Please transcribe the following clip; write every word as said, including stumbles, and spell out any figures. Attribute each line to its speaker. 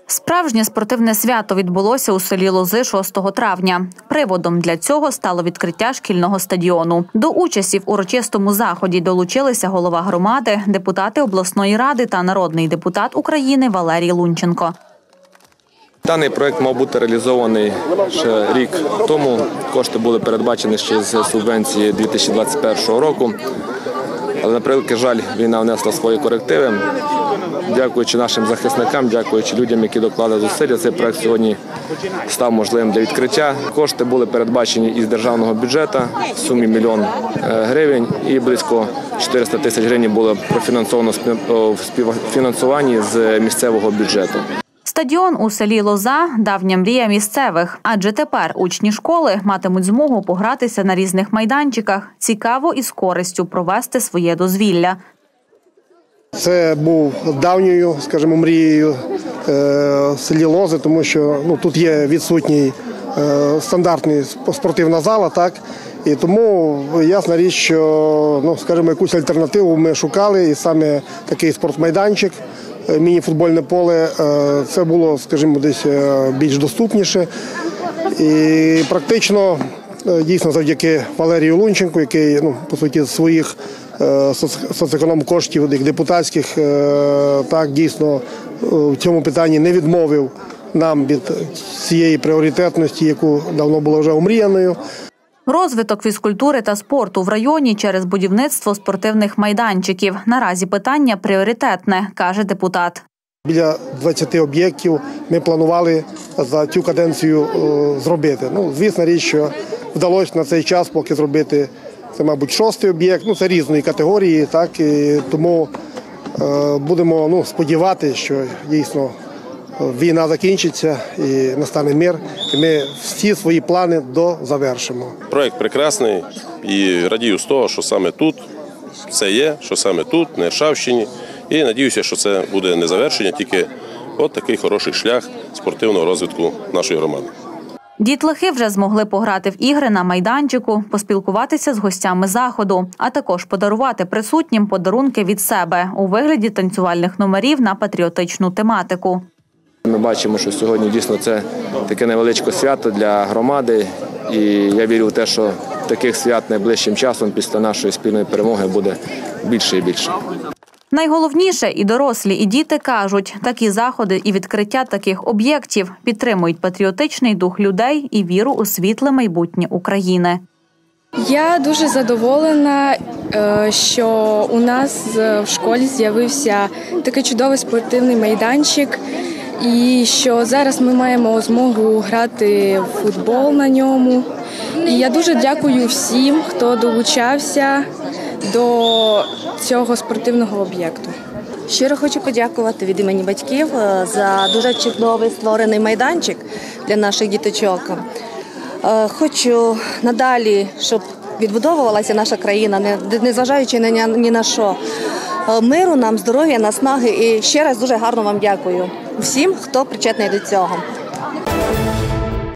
Speaker 1: Справжнє спортивне свято відбулося у селі Лози шостого травня. Приводом для цього стало відкриття шкільного стадіону. До участі в урочистому заході долучилися голова громади, депутати обласної ради та народний депутат України Валерій Лунченко.
Speaker 2: Даний проєкт мав бути реалізований ще рік тому. Кошти були передбачені ще з субвенції дві тисячі двадцять першого року. Але, на превеликий жаль, війна внесла свої корективи. Дякуючи нашим захисникам, дякуючи людям, які доклали зусилля, цей проєкт сьогодні став можливим для відкриття. Кошти були передбачені із державного бюджету в сумі мільйон гривень і близько чотириста тисяч гривень було профінансовано в співфінансуванні з місцевого бюджету.
Speaker 1: Стадіон у селі Лоза – давня мрія місцевих, адже тепер учні школи матимуть змогу погратися на різних майданчиках, цікаво і з користю провести своє дозвілля.
Speaker 3: Це був давньою, скажімо, мрією е, селі Лози, тому що ну, тут є відсутній е, стандартний спортивна зала, так? І тому ясна річ, що, ну, скажімо, якусь альтернативу ми шукали, і саме такий спортмайданчик, міні-футбольне поле, е, це було, скажімо, десь більш доступніше. І практично, дійсно, завдяки Валерію Лунченку, який, ну, по суті, з своїх соцеконом коштів, як депутатських, так, дійсно, в цьому питанні не відмовив нам від цієї пріоритетності, яку давно було вже омріяною.
Speaker 1: Розвиток фізкультури та спорту в районі через будівництво спортивних майданчиків. Наразі питання пріоритетне, каже депутат.
Speaker 3: Біля двадцяти об'єктів ми планували за цю каденцію зробити. Ну, звісно річ, що вдалося на цей час поки зробити, це, мабуть, шостий об'єкт, ну, це різної категорії, так, і тому е, будемо, ну, сподіватися, що дійсно війна закінчиться і настане мир, і ми всі свої плани дозавершимо.
Speaker 4: Проєкт прекрасний і радію з того, що саме тут це є, що саме тут, на Іршавщині. І надіюся, що це буде не завершення, тільки от такий хороший шлях спортивного розвитку нашої громади.
Speaker 1: Дітлахи вже змогли пограти в ігри на майданчику, поспілкуватися з гостями заходу, а також подарувати присутнім подарунки від себе у вигляді танцювальних номерів на патріотичну тематику.
Speaker 2: Ми бачимо, що сьогодні дійсно це таке невеличке свято для громади, і я вірю в те, що таких свят найближчим часом після нашої спільної перемоги буде більше і більше.
Speaker 1: Найголовніше – і дорослі, і діти кажуть, такі заходи і відкриття таких об'єктів підтримують патріотичний дух людей і віру у світле майбутнє України.
Speaker 5: Я дуже задоволена, що у нас в школі з'явився такий чудовий спортивний майданчик і що зараз ми маємо змогу грати в футбол на ньому. І я дуже дякую всім, хто долучався до цього спортивного об'єкту.
Speaker 6: Щиро хочу подякувати від імені батьків за дуже чудовий створений майданчик для наших діточок. Хочу надалі, щоб відбудовувалася наша країна, незважаючи ні на що. Миру нам, здоров'я, наснаги і ще раз дуже гарно вам дякую всім, хто причетний до цього.